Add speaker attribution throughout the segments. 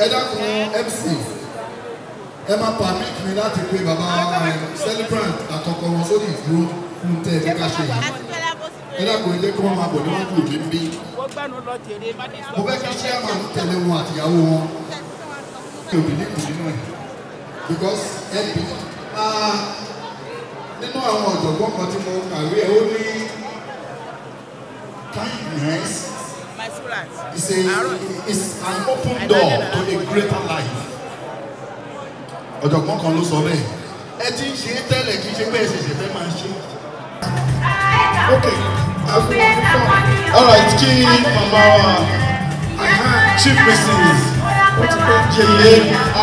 Speaker 1: dákun MC ẹ máa permit mi láti pé bàbá celebrant àtọkọ wọn sórí ìdúró fún tẹ ẹ ká ṣe yìí ẹ dákun ẹ jẹ́ kí wọ́n máa bọ̀ níwájú òde ń bí mo fẹ́ kí chairman tẹ̀lé wọn àtìyàwó wọn kí òbí ní kùn nínú ẹ̀ because ẹbí nínú àwọn ọ̀jọ̀gbọ́n kan tí mo kàwé ẹ̀ ó ní kindness is an open door to a greater life. Ọ̀jọ̀gbọ́n kan ló sọ bẹ́ẹ̀ ẹ ti ń ṣe é tẹ́lẹ̀ kí n ṣe pé ẹ ṣẹ̀ṣẹ̀ fẹ́ máa ṣe. Okay, all right, kí màmá wa Chief Mrs. Yeye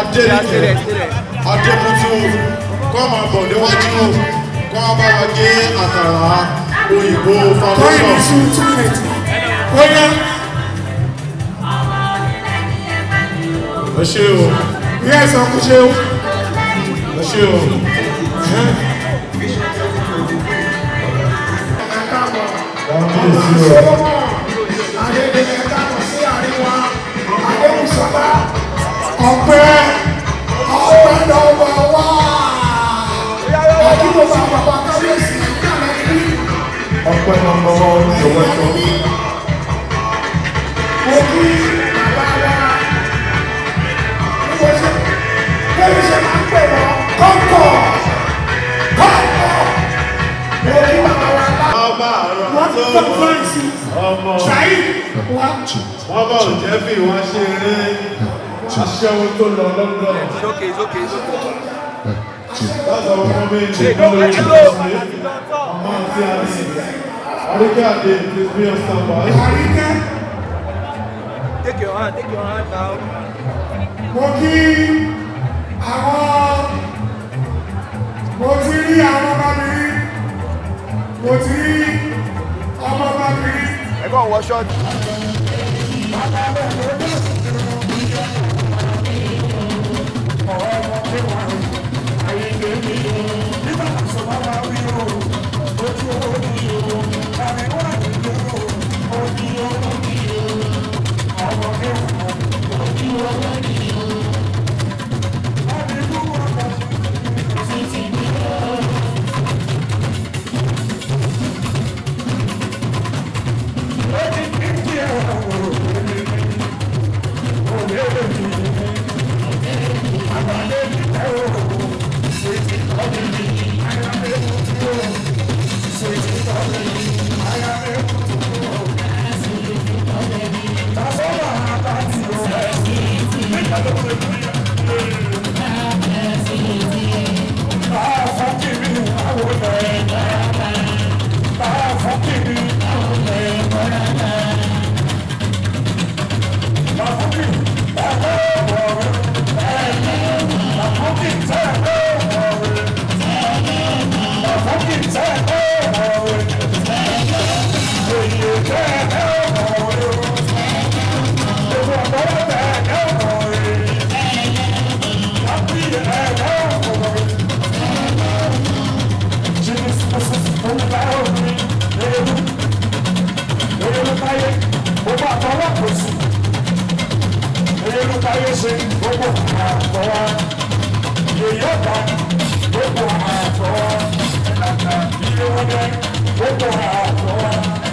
Speaker 1: Adegbola kọ́ máa bọ̀ níwájú kọ́ máa bá wa gé àkàrà òyìnbó foundation. Ẹ ṣé o. Yes, Uncle Ṣé o. Ẹ ṣé o.
Speaker 2: Awosoga ọpẹ́ lọ́wọ́ wa àdúgbò bàbá kábíyèsí
Speaker 1: ọpẹ́ lọ́wọ́ lọ́wọ́ tó.
Speaker 2: mo kí bàbá wa bẹ́ẹ̀ ṣe máa ń pè wọ́n kọ́ńkọ́ mo kí bàbá wa wọ́n ti tọ́ fúláìsì ṣáì wọ́n
Speaker 1: bá ò jẹ́ bí wọ́n ṣe rí aṣẹ́wó tó lọ lọ́dọ̀. Láti ọmọ mi ní ìlú ìlú ọmọ àti àti àríkẹ́ àdé please be on standby.
Speaker 3: Take your hand down.
Speaker 2: Mo kí àwọn mo ti rí àwọn ọmọbìnrin mo ti rí ọmọbìnrin.
Speaker 3: Ẹ̀gbọ́n wọ ṣọ́ọ̀tì.
Speaker 2: Gbogbo